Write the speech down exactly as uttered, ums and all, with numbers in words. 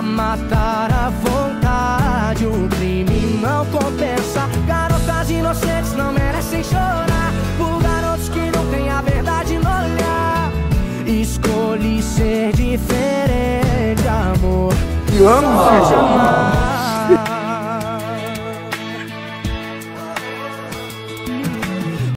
pra matar à vontade. O crime não compensa. Garotas inocentes não merecem chorar por garotos que não têm a verdade no olhar. Escolhi ser diferente, amor. Eu amo, só te amar.